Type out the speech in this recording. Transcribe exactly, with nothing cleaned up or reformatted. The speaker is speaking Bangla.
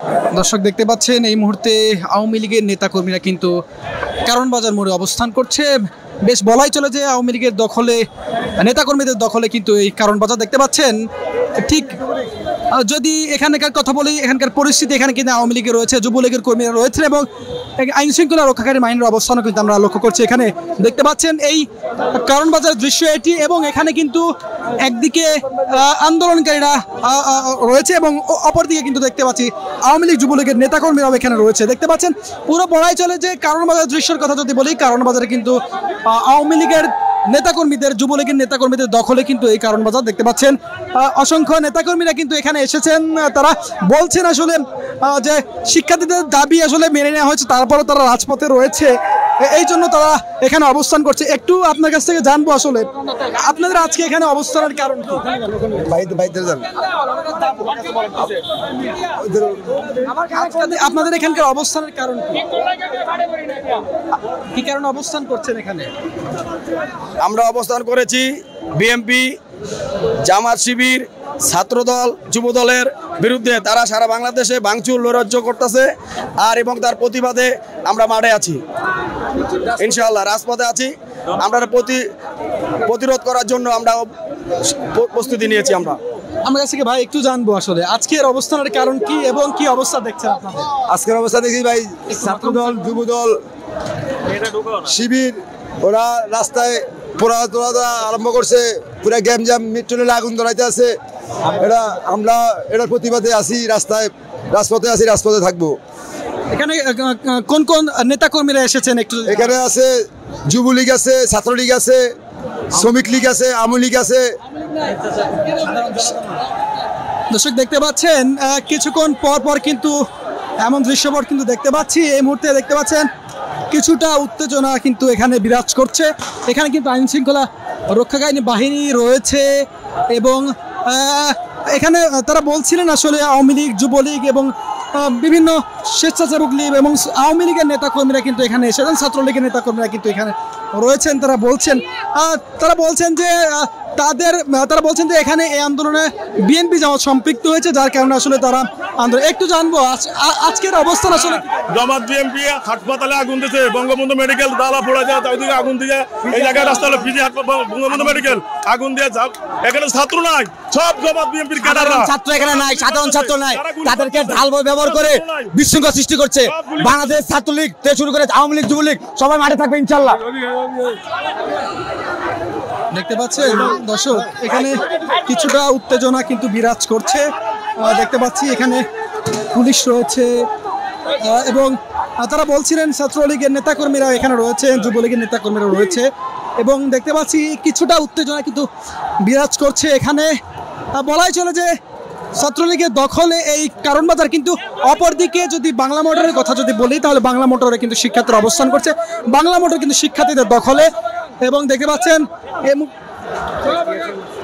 দর্শক দেখতে পাচ্ছেন এই মুহূর্তে আওয়ামী লীগের নেতাকর্মীরা কিন্তু কারণ বাজার মোড়ে অবস্থান করছে। বেশ বলাই চলে যে আওয়ামী লীগের দখলে, নেতাকর্মীদের দখলে কিন্তু এই কারণ বাজার দেখতে পাচ্ছেন। ঠিক যদি এখানকার কথা বলি, এখানকার পরিস্থিতি, এখানে কিন্তু আওয়ামী লীগের রয়েছে, যুবলীগের কর্মীরা রয়েছে এবং আইন শৃঙ্খলা রক্ষাকারী বাহিনীর অবস্থানও কিন্তু আমরা লক্ষ্য করছি। এখানে দেখতে পাচ্ছেন এই কারণ বাজার দৃশ্য এটি, এবং এখানে কিন্তু একদিকে আন্দোলনকারীরা রয়েছে এবং অপরদিকে কিন্তু দেখতে পাচ্ছি আওয়ামী লীগ যুবলীগের নেতাকর্মীরাও এখানে রয়েছে। দেখতে পাচ্ছেন পুরো বলাই চলে যে কারণ বাজার দৃশ্যের কথা যদি বলি, কারণ বাজারে কিন্তু আওয়ামী লীগের নেতাকর্মীদের, যুবলীগের নেতাকর্মীদের দখলে কিন্তু এই কারণ বাজার দেখতে পাচ্ছেন। অসংখ্য নেতাকর্মীরা কিন্তু এখানে এসেছেন। তারা বলছেন আসলে যে শিক্ষার্থীদের দাবি আসলে মেনে নেওয়া হয়েছে, তারপরও তারা রাজপথে রয়েছে, এই জন্য তারা এখানে অবস্থান করছে। একটু আপনার কাছ থেকে জানবো আসলে আপনাদের আজকে এখানে অবস্থানের কারণ কি? আপনাদের এখানকার অবস্থানের কারণ কি? কি কারণে অবস্থান করছেন এখানে? আমরা অবস্থান করেছি বিএনপি, জামাত শিবির, ছাত্রদল, যুবদলের বিরুদ্ধে। তারা সারা বাংলাদেশে ভাঙচুর নৈরাজ্য করতেছে, আর এবং তার প্রতিবাদে আমরা মাঠে আছি, ইনশাআল্লাহ রাজপথে আছি। আমরা প্রতি প্রতিরোধ করার জন্য আমরা প্রস্তুতি নিয়েছি। আমরা আমার কাছ থেকে ভাই একটু জানবো আসলে আজকের অবস্থানের কারণ কি এবং কি অবস্থা দেখছেন আপনারা? আজকের অবস্থা দেখি ভাই, ছাত্রদল, যুবদল, শিবির ওরা রাস্তায় পোড়া তোলা আরম্ভ করছে, পুরো গ্যামজাম মিট্টুলে আগুন ধরাইতে আছে। এটা আমরা এটার প্রতিবাদে আছি, রাস্তায় রাজপথে আছি, রাজপথে থাকবো। এখানে কোন কোন নেতাকর্মীরা এসেছেন একটু? এখানে আছে যুবলীগ আছে, ছাত্রলীগ আছে, শ্রমিক লীগ আছে, আওয়ামী লীগ আছে। দর্শক দেখতে পাচ্ছেন কিছুক্ষণ পর পর কিন্তু এমন দৃশ্যপট কিন্তু দেখতে পাচ্ছি। এই মুহূর্তে দেখতে পাচ্ছেন কিছুটা উত্তেজনা কিন্তু এখানে বিরাজ করছে। এখানে কিন্তু আইন শৃঙ্খলা রক্ষাকারী বাহিনী রয়েছে এবং এখানে তারা বলছিলেন আসলে আওয়ামী লীগ, যুবলীগ এবং বিভিন্ন স্বেচ্ছাসেবক লীগ এবং আওয়ামী লীগের নেতাকর্মীরা কিন্তু এখানে এসেছেন, ছাত্রলীগের নেতাকর্মীরা কিন্তু এখানে রয়েছেন। তারা বলছেন তারা বলছেন যে তাদের তারা বলছেন যে এখানে এই আন্দোলনে বিএনপি জামাত সম্পৃক্ত হয়েছে, যার কারণে আসলে তারা আন্দোলন। একটু জানবো আজকের অবস্থান আসলে। জামাত বিএনপি হাসপাতালে আগুন দিয়েছে, বঙ্গবন্ধু মেডিকেল দালা পোড়া যায়, ওইদিকে আগুন দিয়ে এই জায়গায় রাস্তা হলো পিজি বঙ্গবন্ধু মেডিকেল আগুন দিয়ে। এখানে ছাত্র নাই, সব জামাত বিএনপির ক্যাডাররা। ছাত্র এখানে নাই, সাধারণ ছাত্র নাই, তাদেরকে ঢাল ব্যবহার করে বিশৃঙ্খলা সৃষ্টি করছে। বাংলাদেশ ছাত্রলীগ থেকে শুরু করে আওয়ামী লীগ, যুবলীগ সবাই মাঠে থাকবে ইনশাল্লাহ। দেখতে পাচ্ছেন দর্শক এখানে কিছুটা উত্তেজনা কিন্তু বিরাজ করছে। দেখতে পাচ্ছি এখানে পুলিশ রয়েছে এবং তারা বলছিলেন ছাত্রলীগের নেতাকর্মীরা এখানে রয়েছে, যুবলীগের নেতাকর্মীরা রয়েছে এবং দেখতে পাচ্ছি কিছুটা উত্তেজনা কিন্তু বিরাজ করছে। এখানে বলাই চলে যে ছাত্রলীগের দখলে এই কারণ বাজার, কিন্তু অপরদিকে যদি বাংলা মোটরের কথা যদি বলি তাহলে বাংলা মোটরে কিন্তু শিক্ষার্থীরা অবস্থান করছে। বাংলা মোটর কিন্তু শিক্ষার্থীদের দখলে এবং দেখতে পাচ্ছেন